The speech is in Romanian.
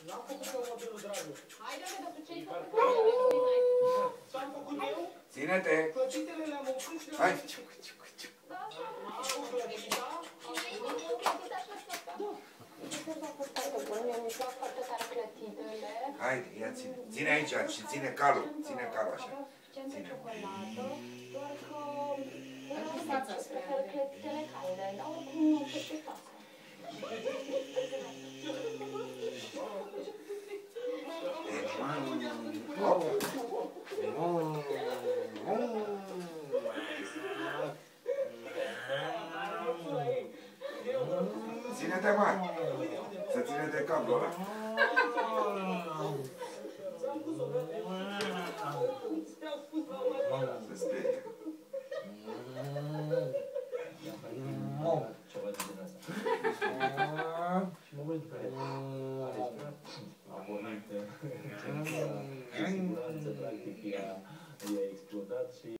N-am făcut eu modelul, dragă. Haide, dar tu ce-ai făcut? Ce-am făcut eu? Ține-te! Clăcitele le-am oprit și le-am... Hai! Am făcut clăcita. Haide, ia ține. Ține aici și ține calul. Ține calul așa. Ține. Doar că... Prefer clătitele calde, dar oricum nu știu ce fac. Ține-te, mă! Să ține de cablul ăla. Se sperie. Ceva de genul ăsta. Și în momentul care a pornit în siguranță, practic, i-a explodat și